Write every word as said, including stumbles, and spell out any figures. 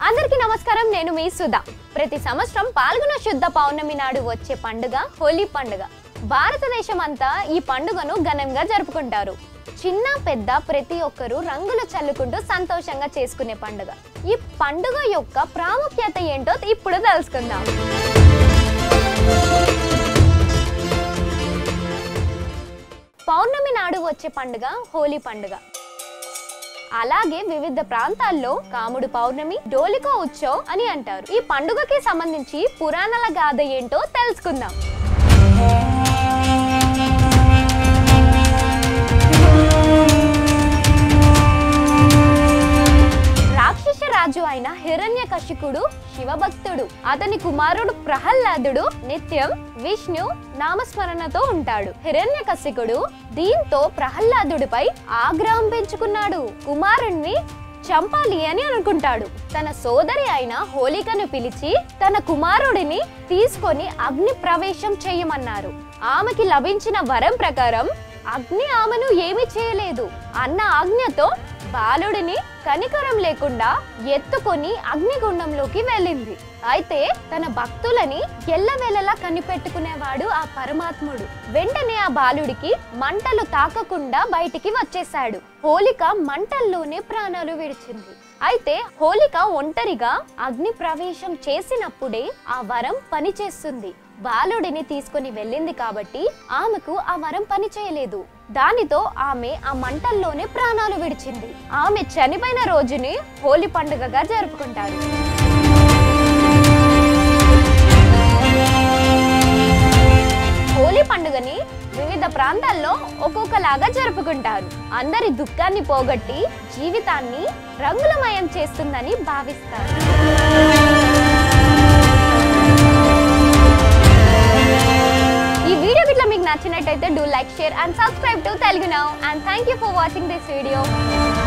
అందరికీ నమస్కారం, నేను మీ సుధా. ప్రతి సంవత్సరం పాల్గొన శుద్ధ పౌర్ణమి నాడు వచ్చే పండుగ హోలీ పండుగ. భారతదేశం అంతా ఈ పండుగను ఘనంగా జరుపుకుంటారు. చిన్న పెద్ద ప్రతి ఒక్కరూ రంగులు చల్లుకుంటూ సంతోషంగా చేసుకునే పండుగ. ఈ పండుగ యొక్క ప్రాముఖ్యత ఏంటో ఇప్పుడు తెలుసుకుందాం. పౌర్ణమి నాడు వచ్చే పండుగ హోలీ పండుగ. అలాగే వివిధ ప్రాంతాల్లో కాముడు పౌర్ణమి, డోలికో ఉత్సవ్ అని అంటారు. ఈ పండుగకి సంబంధించి పురాణాల గాథ ఏంటో తెలుసుకుందాం. రాక్షస రాజు అయిన హిరణ్యకశిపుడు శివభక్తుడు. అతని కుమారుడు ప్రహ్లాదుడు నిత్యం విష్ణు నామస్మరణతో ఉంటాడు. హిరణ్యకశిపుడు దీంతో ప్రహ్లాదుడిపై ఆగ్రహం పెంచుకున్నాడు. కుమారుణ్ణి చంపాలి అని అనుకుంటాడు. తన సోదరి అయిన హోలికను పిలిచి తన కుమారుడిని తీసుకొని అగ్ని ప్రవేశం చేయమన్నారు. ఆమెకి లభించిన వరం ప్రకారం అగ్ని ఆమెను ఏమీ చేయలేదు. అన్న ఆజ్ఞతో బాలుడిని కనికరం లేకుండా ఎత్తుకొని అగ్నిగుండంలోకి వెళ్ళింది. అయితే తన భక్తులని ఎల్లవేళలా కనిపెట్టుకునేవాడు ఆ పరమాత్ముడు. వెంటనే ఆ బాలుడికి మంటలు తాకకుండా బయటికి వచ్చేశాడు. హోలిక మంటల్లోనే ప్రాణాలు విడిచింది. అయితే హోలిక ఒంటరిగా అగ్ని ప్రవేశం చేసినప్పుడే ఆ వరం పనిచేస్తుంది. బాలుడిని తీసుకుని వెళ్ళింది కాబట్టి ఆమెకు ఆ వరం పని చేయలేదు. దానితో ఆమె ఆ మంటల్లోనే ప్రాణాలు విడిచింది. ఆమె చనిపోయిన రోజుని హోలీ పండుగగా జరుపుకుంటారు. హోలీ పండుగని వివిధ ప్రాంతాల్లో ఒక్కొక్కలాగా జరుపుకుంటారు. అందరి దుఃఖాన్ని పోగొట్టి జీవితాన్ని రంగులమయం చేస్తుందని భావిస్తారు. ఈ వీడియో గిట్లా మీకు నచ్చినట్టయితే do like, share and subscribe to Telugu now. And thank you for watching this video.